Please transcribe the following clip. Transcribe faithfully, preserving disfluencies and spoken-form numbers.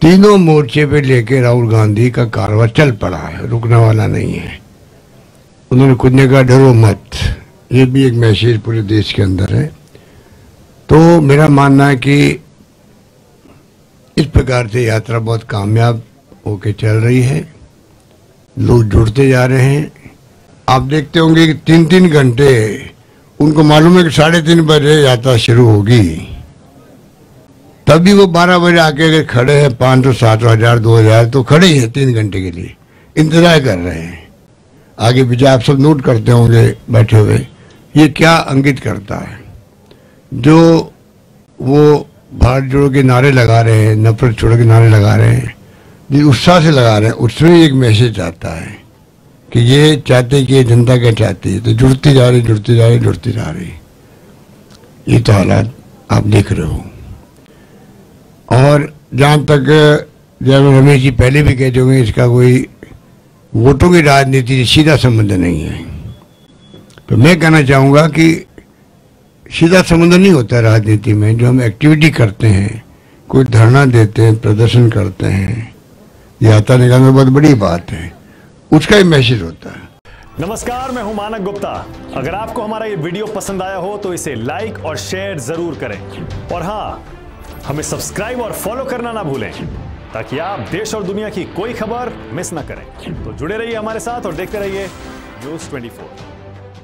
तीनों मोर्चे पे लेके राहुल गांधी का कारवां चल पड़ा है, रुकने वाला नहीं है। उन्होंने खुद ने कहा डरो मत, ये भी एक मैसेज पूरे देश के अंदर है। तो मेरा मानना है कि इस प्रकार से यात्रा बहुत कामयाब होके चल रही है, लोग जुड़ते जा रहे हैं। आप देखते होंगे कि तीन तीन घंटे उनको मालूम है कि साढ़े तीन बजे यात्रा शुरू होगी, तभी वो बारह बजे आके अगर खड़े हैं, पाँच सौ सात सौ हजार दो हजार तो खड़े ही हैं, तीन घंटे के लिए इंतजार कर रहे हैं। आगे पीछे आप सब नोट करते होंगे बैठे हुए। ये क्या इंगित करता है? जो वो भारत जोड़ो के नारे लगा रहे हैं, नफरत छोड़ो के नारे लगा रहे हैं, जिस उत्साह से लगा रहे हैं, उसमें एक मैसेज आता है कि ये चाहते कि ये जनता क्या चाहती है, तो जुड़ती जा रही जुड़ती जा रही जुड़ती जा रही। ये तो हालात आप देख रहे हो। और जहाँ तक जब रमेश जी पहले भी कह चुके हैं, इसका कोई वोटों की राजनीति से सीधा संबंध नहीं है। तो मैं कहना चाहूँगा कि सीधा संबंध नहीं होता है राजनीति में। जो हम एक्टिविटी करते हैं, कोई धरना देते हैं, प्रदर्शन करते हैं, यात्रा निकालना बहुत बड़ी बात है, उसका ही मैसेज होता है। नमस्कार, मैं हूं मानक गुप्ता। अगर आपको हमारा ये वीडियो पसंद आया हो तो इसे लाइक और शेयर जरूर करें, और हाँ, हमें सब्सक्राइब और फॉलो करना ना भूलें ताकि आप देश और दुनिया की कोई खबर मिस ना करें। तो जुड़े रहिए हमारे साथ और देखते रहिए न्यूज़ चौबीस।